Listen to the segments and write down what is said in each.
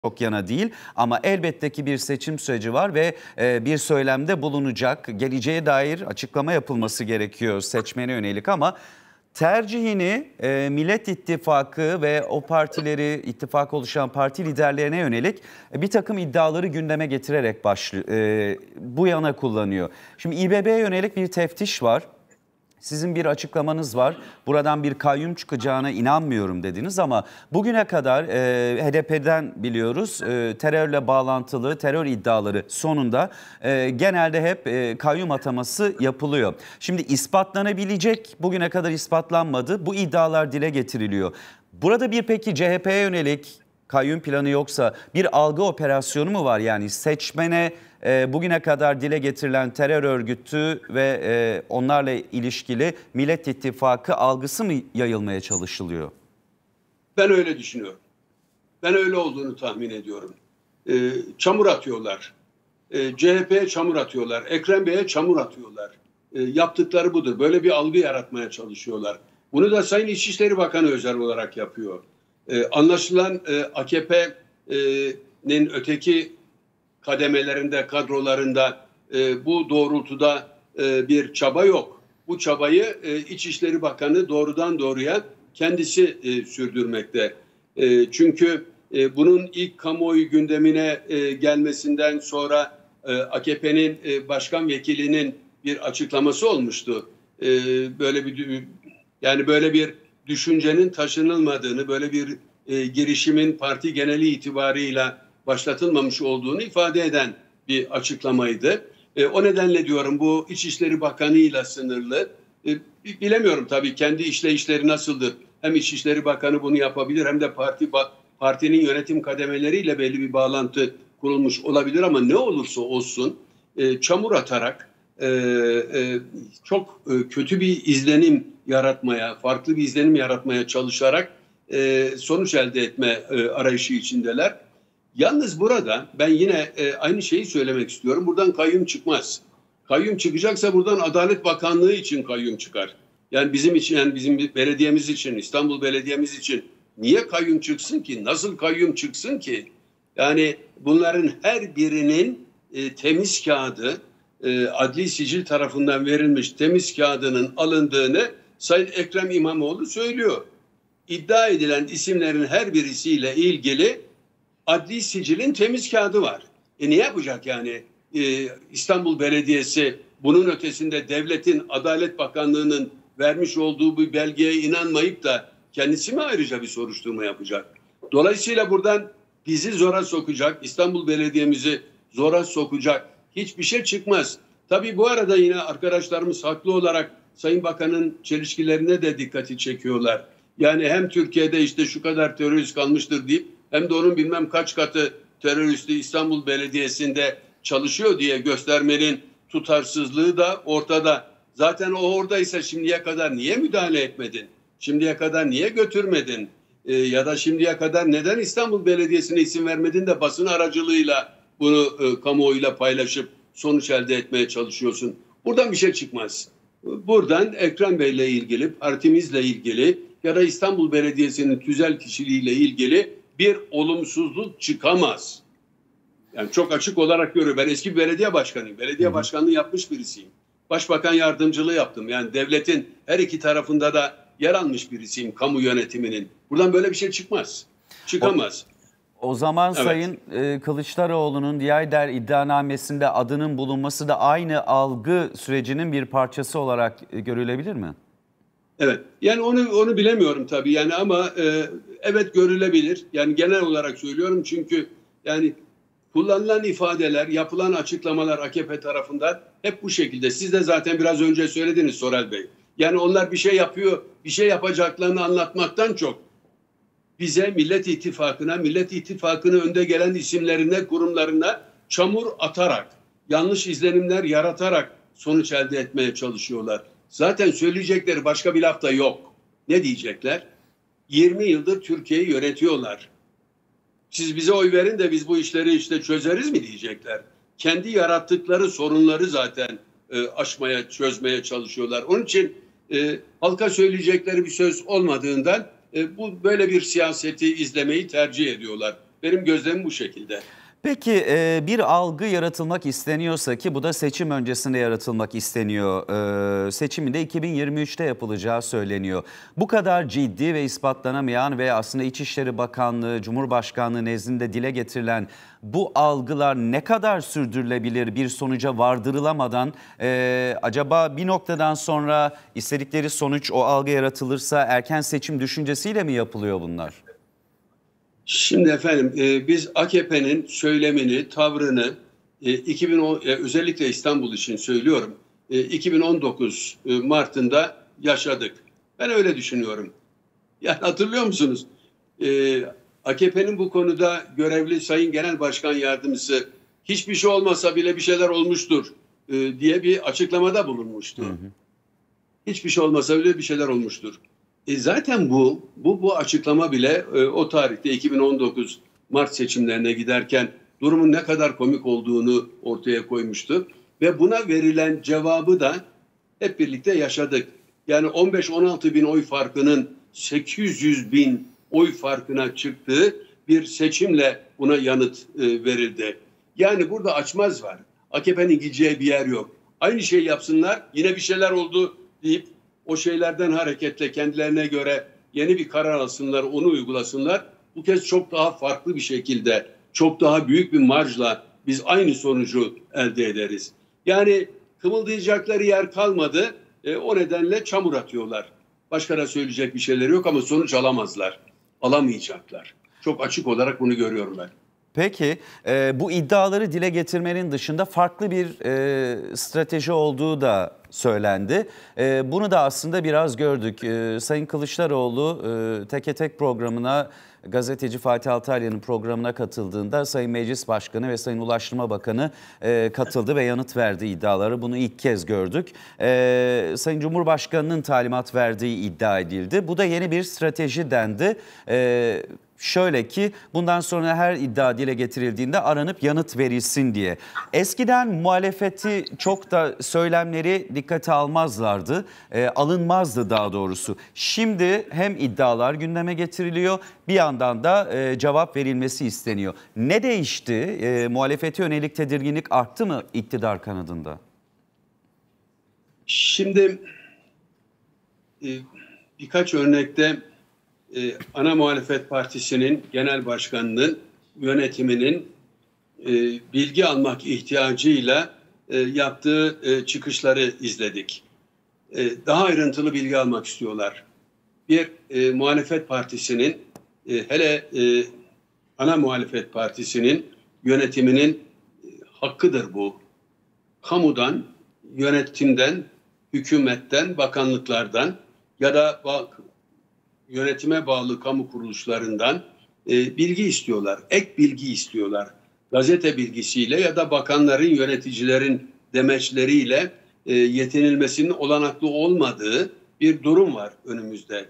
çok yana değil ama elbette ki bir seçim süreci var ve bir söylemde bulunacak. Geleceğe dair açıklama yapılması gerekiyor seçmene yönelik ama tercihini Millet İttifakı ve o partileri, ittifak oluşan parti liderlerine yönelik bir takım iddiaları gündeme getirerek bu yana kullanıyor. Şimdi İBB'ye yönelik bir teftiş var. Sizin bir açıklamanız var. Buradan bir kayyum çıkacağına inanmıyorum dediniz ama bugüne kadar HDP'den biliyoruz terörle bağlantılı terör iddiaları sonunda genelde hep kayyum ataması yapılıyor. Şimdi ispatlanabilecek, bugüne kadar ispatlanmadı. Bu iddialar dile getiriliyor. Burada bir peki CHP'ye yönelik kayyum planı yoksa bir algı operasyonu mu var? Yani seçmene bugüne kadar dile getirilen terör örgütü ve onlarla ilişkili Millet İttifakı algısı mı yayılmaya çalışılıyor? Ben öyle düşünüyorum. Ben öyle olduğunu tahmin ediyorum. Çamur atıyorlar. CHP'ye çamur atıyorlar. Ekrem Bey'e çamur atıyorlar. Yaptıkları budur. Böyle bir algı yaratmaya çalışıyorlar. Bunu da Sayın İçişleri Bakanı özel olarak yapıyor. Anlaşılan AKP'nin öteki kademelerinde, kadrolarında bu doğrultuda bir çaba yok. Bu çabayı İçişleri Bakanı doğrudan doğruya kendisi sürdürmekte. Çünkü bunun ilk kamuoyu gündemine gelmesinden sonra AKP'nin başkan vekilinin bir açıklaması olmuştu. Böyle bir düşüncenin taşınılmadığını, böyle bir girişimin parti geneli itibarıyla başlatılmamış olduğunu ifade eden bir açıklamaydı. O nedenle diyorum bu İçişleri Bakanı'yla sınırlı. Bilemiyorum tabii kendi işleyişleri nasıldır. Hem İçişleri Bakanı bunu yapabilir hem de partinin yönetim kademeleriyle belli bir bağlantı kurulmuş olabilir ama ne olursa olsun çamur atarak çok kötü bir izlenim yaratmaya, farklı bir izlenim yaratmaya çalışarak sonuç elde etme arayışı içindeler. Yalnız burada ben yine aynı şeyi söylemek istiyorum. Buradan kayyum çıkmaz. Kayyum çıkacaksa buradan Adalet Bakanlığı için kayyum çıkar. Yani bizim için, yani bizim belediyemiz için, İstanbul Belediye'miz için niye kayyum çıksın ki? Nasıl kayyum çıksın ki? Yani bunların her birinin temiz kağıdı, adli sicil tarafından verilmiş temiz kağıdının alındığını Sayın Ekrem İmamoğlu söylüyor. İddia edilen isimlerin her birisiyle ilgili adli sicilin temiz kağıdı var. Ne yapacak yani? İstanbul Belediyesi bunun ötesinde devletin, Adalet Bakanlığı'nın vermiş olduğu bir belgeye inanmayıp da kendisi mi ayrıca bir soruşturma yapacak? Dolayısıyla buradan bizi zora sokacak, İstanbul Belediye'mizi zora sokacak hiçbir şey çıkmaz. Tabii bu arada yine arkadaşlarımız haklı olarak Sayın Bakan'ın çelişkilerine de dikkati çekiyorlar. Yani hem Türkiye'de işte şu kadar terörist kalmıştır deyip hem de onun bilmem kaç katı teröristi İstanbul Belediyesi'nde çalışıyor diye göstermenin tutarsızlığı da ortada. Zaten o oradaysa şimdiye kadar niye müdahale etmedin? Şimdiye kadar niye götürmedin? Ya da şimdiye kadar neden İstanbul Belediyesi'ne isim vermedin de basın aracılığıyla bunu kamuoyuyla paylaşıp sonuç elde etmeye çalışıyorsun? Buradan bir şey çıkmaz. Buradan Ekrem Bey'le ilgili, partimizle ilgili ya da İstanbul Belediyesi'nin tüzel kişiliğiyle ilgili bir olumsuzluk çıkamaz. Yani çok açık olarak görüyorum. Ben eski bir belediye başkanıyım. Belediye başkanlığı yapmış birisiyim. Başbakan yardımcılığı yaptım. Yani devletin her iki tarafında da yer almış birisiyim kamu yönetiminin. Buradan böyle bir şey çıkmaz. Çıkamaz. O zaman evet. Sayın Kılıçdaroğlu'nun Diyarbakır iddianamesinde adının bulunması da aynı algı sürecinin bir parçası olarak görülebilir mi? Evet. Yani onu bilemiyorum tabii. Yani ama evet görülebilir. Yani genel olarak söylüyorum çünkü yani kullanılan ifadeler, yapılan açıklamalar AKP tarafından hep bu şekilde. Siz de zaten biraz önce söylediniz Sorel Bey. Yani onlar bir şey yapıyor, bir şey yapacaklarını anlatmaktan çok bize Millet İttifakı'nın önde gelen isimlerine, kurumlarına çamur atarak, yanlış izlenimler yaratarak sonuç elde etmeye çalışıyorlar. Zaten söyleyecekleri başka bir laf da yok. Ne diyecekler? 20 yıldır Türkiye'yi yönetiyorlar. Siz bize oy verin de biz bu işleri işte çözeriz mi diyecekler. Kendi yarattıkları sorunları zaten aşmaya, çözmeye çalışıyorlar. Onun için halka söyleyecekleri bir söz olmadığından bu böyle bir siyaseti izlemeyi tercih ediyorlar. Benim gözlemim bu şekilde. Peki bir algı yaratılmak isteniyorsa ki bu da seçim öncesinde yaratılmak isteniyor. Seçimin de 2023'te yapılacağı söyleniyor. Bu kadar ciddi ve ispatlanamayan ve aslında İçişleri Bakanlığı, Cumhurbaşkanlığı nezdinde dile getirilen bu algılar ne kadar sürdürülebilir, bir sonuca vardırılamadan acaba bir noktadan sonra istedikleri sonuç, o algı yaratılırsa erken seçim düşüncesiyle mi yapılıyor bunlar? Şimdi efendim biz AKP'nin söylemini, tavrını 2010, özellikle İstanbul için söylüyorum, 2019 Mart'ında yaşadık. Ben öyle düşünüyorum. Yani hatırlıyor musunuz? AKP'nin bu konuda görevli Sayın Genel Başkan Yardımcısı hiçbir şey olmasa bile bir şeyler olmuştur diye bir açıklamada bulunmuştu. Hı hı. Hiçbir şey olmasa bile bir şeyler olmuştur. Zaten bu açıklama bile o tarihte 2019 Mart seçimlerine giderken durumun ne kadar komik olduğunu ortaya koymuştu. Ve buna verilen cevabı da hep birlikte yaşadık. Yani 15-16 bin oy farkının 800 bin oy farkına çıktığı bir seçimle buna yanıt verildi. Yani burada açmaz var. AKP'nin gideceği bir yer yok. Aynı şeyi yapsınlar, yine bir şeyler oldu deyip o şeylerden hareketle kendilerine göre yeni bir karar alsınlar, onu uygulasınlar. Bu kez çok daha farklı bir şekilde, çok daha büyük bir marjla biz aynı sonucu elde ederiz. Yani kımıldayacakları yer kalmadı. O nedenle çamur atıyorlar. Başka da söyleyecek bir şeyleri yok ama sonuç alamazlar. Alamayacaklar. Çok açık olarak bunu görüyorum ben. Peki bu iddiaları dile getirmenin dışında farklı bir strateji olduğu da söylendi. Bunu da aslında biraz gördük. Sayın Kılıçdaroğlu Teke Tek programına, gazeteci Fatih Altaylı'nın programına katıldığında Sayın Meclis Başkanı ve Sayın Ulaştırma Bakanı katıldı ve yanıt verdi iddiaları. Bunu ilk kez gördük. Sayın Cumhurbaşkanı'nın talimat verdiği iddia edildi. Bu da yeni bir strateji dendi. Şöyle ki bundan sonra her iddia dile getirildiğinde aranıp yanıt verilsin diye. Eskiden muhalefeti çok da söylemleri dikkate almazlardı, alınmazdı daha doğrusu. Şimdi hem iddialar gündeme getiriliyor, bir yandan da cevap verilmesi isteniyor. Ne değişti? Muhalefete yönelik tedirginlik arttı mı iktidar kanadında? Şimdi birkaç örnekte ana muhalefet partisinin genel başkanının yönetiminin bilgi almak ihtiyacıyla yaptığı çıkışları izledik. Daha ayrıntılı bilgi almak istiyorlar. Bir muhalefet partisinin hele ana muhalefet partisinin yönetiminin hakkıdır bu. Kamudan, yönetimden, hükümetten, bakanlıklardan ya da yönetime bağlı kamu kuruluşlarından bilgi istiyorlar. Ek bilgi istiyorlar. Gazete bilgisiyle ya da bakanların, yöneticilerin demeçleriyle yetinilmesinin olanaklı olmadığı bir durum var önümüzde.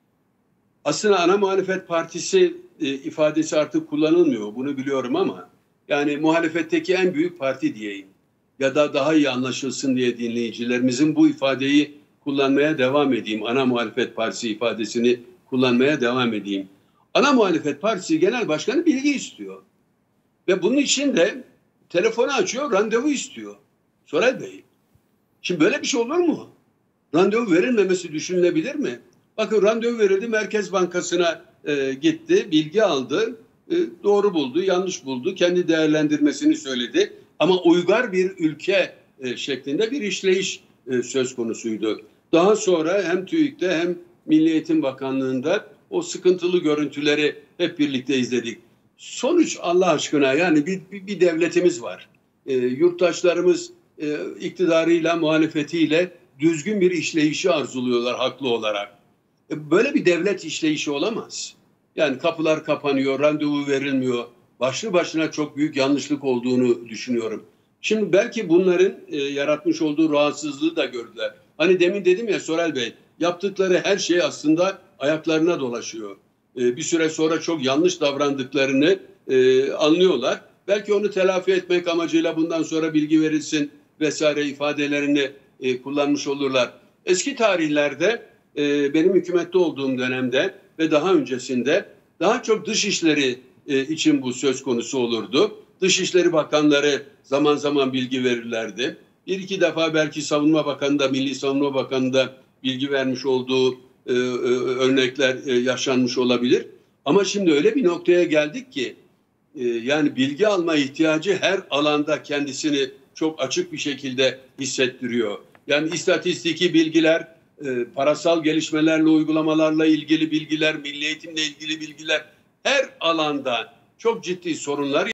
Aslında ana muhalefet partisi ifadesi artık kullanılmıyor. Bunu biliyorum ama yani muhalefetteki en büyük parti diyeyim. Ya da daha iyi anlaşılsın diye dinleyicilerimizin bu ifadeyi kullanmaya devam edeyim. Ana muhalefet partisi ifadesini kullanmaya devam edeyim. Ana muhalefet partisi genel başkanı bilgi istiyor. Ve bunun için de telefonu açıyor, randevu istiyor. Soray Bey, şimdi böyle bir şey olur mu? Randevu verilmemesi düşünülebilir mi? Bakın randevu verildi, Merkez Bankası'na gitti, bilgi aldı, doğru buldu, yanlış buldu, kendi değerlendirmesini söyledi. Ama uygar bir ülke şeklinde bir işleyiş söz konusuydu. Daha sonra hem TÜİK'te hem Milli Eğitim Bakanlığı'nda o sıkıntılı görüntüleri hep birlikte izledik. Sonuç Allah aşkına yani bir devletimiz var. Yurttaşlarımız iktidarıyla, muhalefetiyle düzgün bir işleyişi arzuluyorlar haklı olarak. Böyle bir devlet işleyişi olamaz. Yani kapılar kapanıyor, randevu verilmiyor. Başlı başına çok büyük yanlışlık olduğunu düşünüyorum. Şimdi belki bunların yaratmış olduğu rahatsızlığı da gördüler. Hani demin dedim ya Sorel Bey, yaptıkları her şey aslında ayaklarına dolaşıyor. Bir süre sonra çok yanlış davrandıklarını anlıyorlar. Belki onu telafi etmek amacıyla bundan sonra bilgi verilsin vesaire ifadelerini kullanmış olurlar. Eski tarihlerde benim hükümette olduğum dönemde ve daha öncesinde daha çok dışişleri için bu söz konusu olurdu. Dışişleri Bakanları zaman zaman bilgi verirlerdi. Bir iki defa belki Savunma Bakanı da, Milli Savunma Bakanı da bilgi vermiş olduğu örnekler yaşanmış olabilir. Ama şimdi öyle bir noktaya geldik ki yani bilgi alma ihtiyacı her alanda kendisini çok açık bir şekilde hissettiriyor. Yani istatistiki bilgiler, parasal gelişmelerle, uygulamalarla ilgili bilgiler, milli eğitimle ilgili bilgiler, her alanda çok ciddi sorunlar